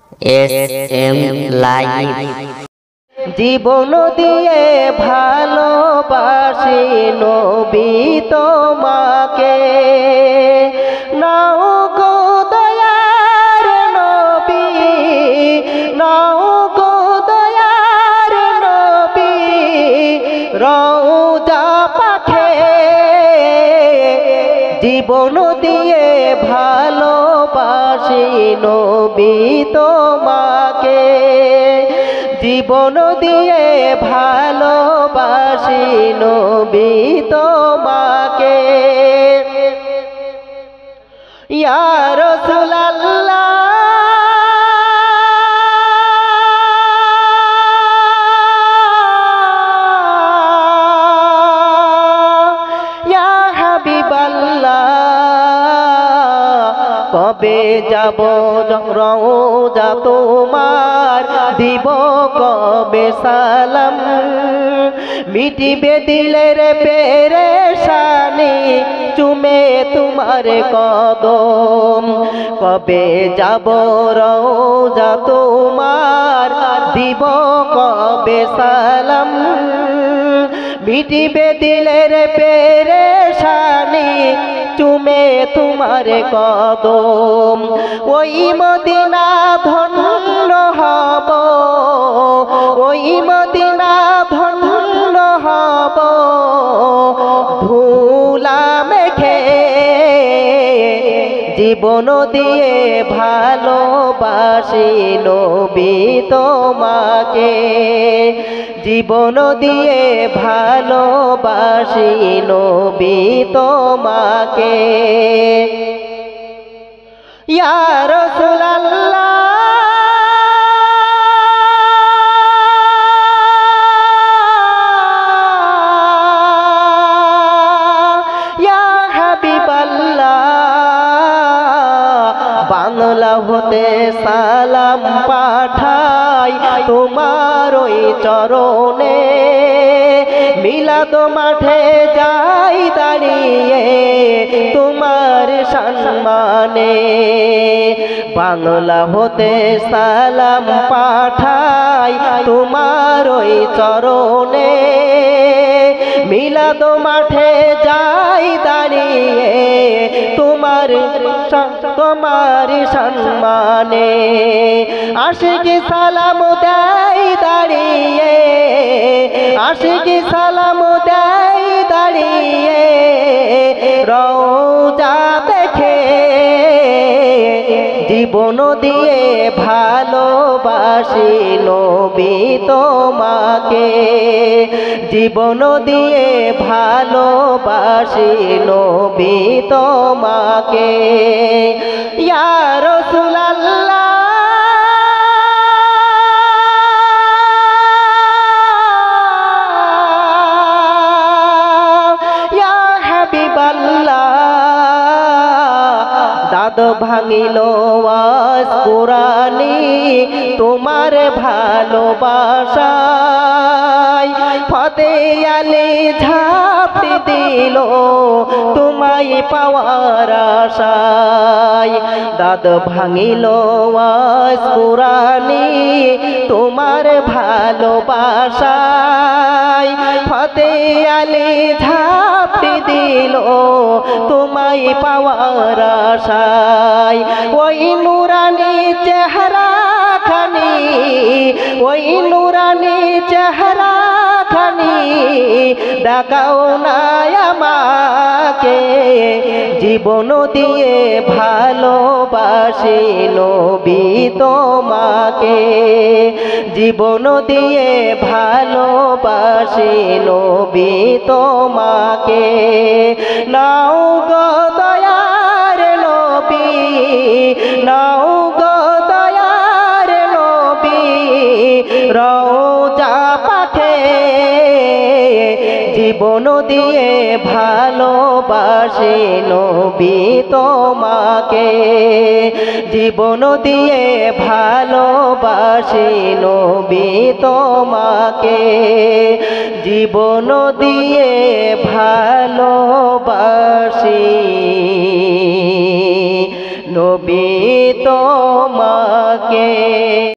SM live. জীবন দিয়ে ভালোবাসি নবী তোমাকে, নাও গো দয়ার নবী, নাও গো দয়ার নবী, রওজা পাখে জীবন দিয়ে ভালোবাসি নবী তোমাকে, জীবন দিয়ে ভালোবাসি নবী তোমাকে। ইয়া রাসূলুল্লাহ ইয়া হাবিবাল্লাহ, কবে যাব রওজা তোমার, দিব কবে সালাম, মিটিবে দিলের পেরেশানি, চুমে তোমার কদম। কবে যাব রওজা তোমার, দিব কবে সালাম, মিটিবে দিলের পেরেশানি, চুমে তোমার কদম। ওই মদিনা ধন্য হব, ওই মদিনা ধন্য হব, ধুলা মেখে জীবন দিয়ে ভালোবাসি নবী তোমাকে, জীবন দিয়ে ভালোবাসি নবী তোমাকে। ইয়া রাসূলুল্লাহ ইয়া হাবিবাল্লাহ, বাংলা হতে সালাম পাঠাই তোমার ওই চরণে, মিলাদ মাঠে যাই দাঁড়িয়ে তোমার সম্মানে। বাংলা হতে সালাম পাঠাই তোমার ওই চরণে, মিলাদ মাঠে যাই দাঁড়িয়ে তোমার তোমার সম্মানে। আশিকি সালাম দেয় দাঁড়িয়ে, আশিকি সালাম দেয় দাঁড়িয়ে, রওজা দেখে জীবন দিয়ে ভালোবাসি নবী তোমাকে, জীবন দিয়ে ভালোবাসি নবী তোমাকে। ইয়া রাসূলুল্লাহ ইয়া হাবিবাল্লাহ, দাদ ভাঙিল ওয়াজ কুরানি তোমার ভালোবাসায়, ফতে আলী ঝাঁপি দিল তোমায় পাওয়ার আশায়। দাদ ভাঙিল ওয়াজ কুরানি তোমার ভালোবাসায়, ফতে আলী ঝাঁপি দিল তোমায় পাওয়ার আশায়। ওই নুরানি চেহারা খানি, ওই নুরানি চেহারা খানি দেখাও না আমাকে, জীবন দিয়ে ভালোবাসি নবী তোমাকে, জীবন দিয়ে ভালোবাসি নবী তোমাকে। নাও গো দয়ার নবী, নাও গো দয়ার নবী, রওজা পাখে জীবন দিয়ে ভালোবাসি নবী তোমাকে, জীবন দিয়ে ভালোবাসি নবী তোমাকে, জীবন দিয়ে ভালোবাসি নবী তোমাকে।